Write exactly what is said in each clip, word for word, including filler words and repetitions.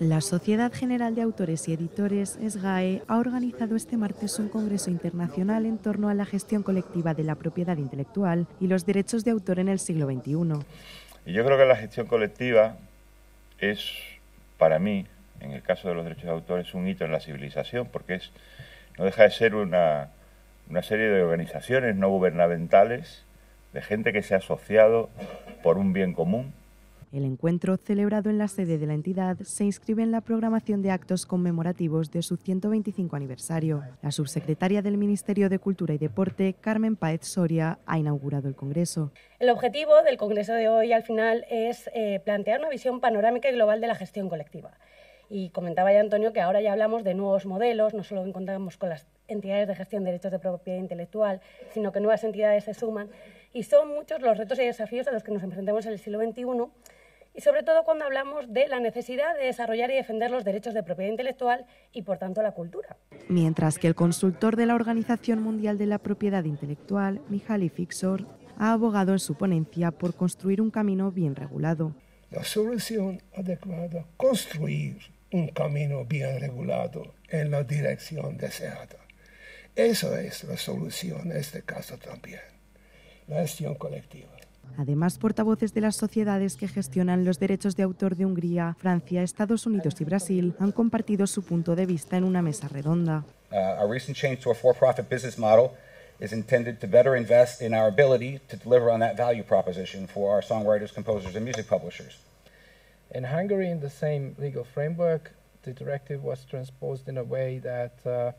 La Sociedad General de Autores y Editores, SGAE, ha organizado este martes un congreso internacional en torno a la gestión colectiva de la propiedad intelectual y los derechos de autor en el siglo veintiuno. Y yo creo que la gestión colectiva es, para mí, en el caso de los derechos de autor, es un hito en la civilización, porque es, no deja de ser una, una serie de organizaciones no gubernamentales, de gente que se ha asociado por un bien común. El encuentro, celebrado en la sede de la entidad, se inscribe en la programación de actos conmemorativos de su ciento veinticinco aniversario. La subsecretaria del Ministerio de Cultura y Deporte, Carmen Páez Soria, ha inaugurado el congreso. El objetivo del congreso de hoy, al final, es eh, plantear una visión panorámica y global de la gestión colectiva. Y comentaba ya Antonio que ahora ya hablamos de nuevos modelos, no solo contamos con las entidades de gestión de derechos de propiedad intelectual, sino que nuevas entidades se suman. Y son muchos los retos y desafíos a los que nos enfrentamos en el siglo veintiuno, y sobre todo cuando hablamos de la necesidad de desarrollar y defender los derechos de propiedad intelectual y, por tanto, la cultura. Mientras que el consultor de la Organización Mundial de la Propiedad Intelectual, Mihaly Fixor, ha abogado en su ponencia por construir un camino bien regulado. La solución adecuada, construir un camino bien regulado en la dirección deseada. Esa es la solución en este caso también, la gestión colectiva. Además, portavoces de las sociedades que gestionan los derechos de autor de Hungría, Francia, Estados Unidos y Brasil han compartido su punto de vista en una mesa redonda. Uh, our recent change to a for-profit business model is intended to better invest in our ability to deliver on that value proposition for our songwriters, composers and music publishers. In Hungary, in the same legal framework, the directive was transposed in a way that uh,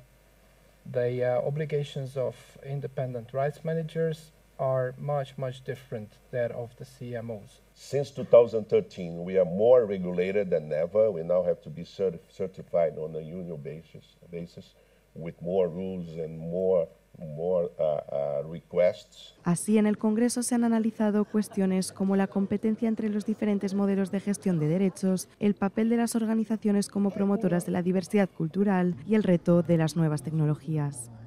the uh, obligations of independent rights managers are much, much different than of the C M Os. Since two thousand thirteen, we are more regulated than ever. We now have to be certi certified on a union basis, basis with more rules and more, more uh, uh, requests. Así, en el Congreso se han analizado cuestiones como la competencia entre los diferentes modelos de gestión de derechos, el papel de las organizaciones como promotoras de la diversidad cultural y el reto de las nuevas tecnologías.